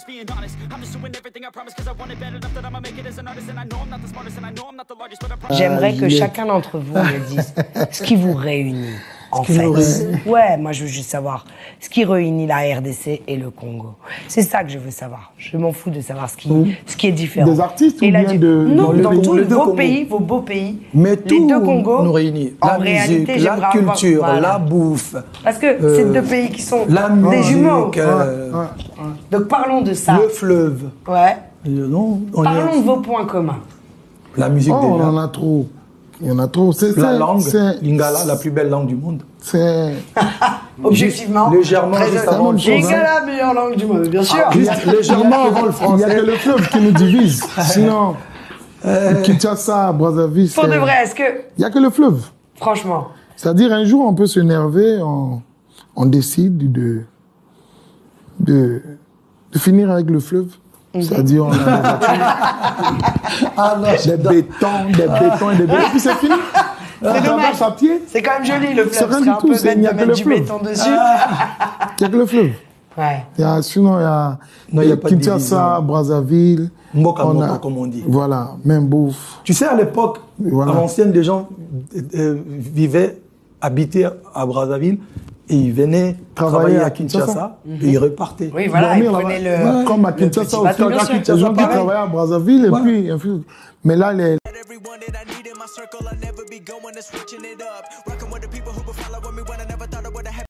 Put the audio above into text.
just being honest. I'm just doing everything I promise cause I want it bad enough that I'ma make it as an artist. And I know I'm not the smartest and I know I'm not the largest, but I promise. J'aimerais que chacun d'entre vous me dise ce qui vous réunit. En fait, ouais, moi je veux juste savoir ce qui réunit la RDC et le Congo. C'est ça que je veux savoir. Je m'en fous de savoir ce qui est différent. Des artistes ou bien non, dans tous vos Congo. pays, vos beaux pays, mais les deux Congos nous réunit. En la réalité, musique, la culture, voilà. la bouffe. Parce que c'est deux pays qui sont la des musique, jumeaux. Donc parlons de ça. Le fleuve. Ouais. Parlons de vos points communs. La musique déjà. On en a trop. Il y en a trop. La langue, Lingala, la plus belle langue du monde. C'est... Objectivement. Légèrement juste avant le français. Lingala, la meilleure langue du monde, bien sûr. Légèrement avant le français. Il n'y a que le fleuve qui nous divise. Sinon, Kinshasa, Brazzaville, Pour de vrai, est-ce que... Il n'y a que le fleuve. Franchement. C'est-à-dire, un jour, on peut s'énerver, on décide de finir avec le fleuve. C'est-à-dire, on a des bétons et des bétons, et puis c'est fini. C'est dommage. À pied. C'est quand même joli, le fleuve. C'est rien du tout, il n'y a que le du fleuve. béton dessus. Il n'y a que le fleuve. Ouais. Sinon, il y a Kinshasa, Brazzaville. Mboka, comme on dit. Voilà, même bouffe. Tu sais, à l'époque, à l'ancienne, des gens habitaient à Brazzaville. Et ils venaient travailler à Kinshasa et ils repartaient. Oui, voilà, ils prenaient le... Comme à Kinshasa, les gens qui travaillaient à Brazzaville, et puis... Mais là, les...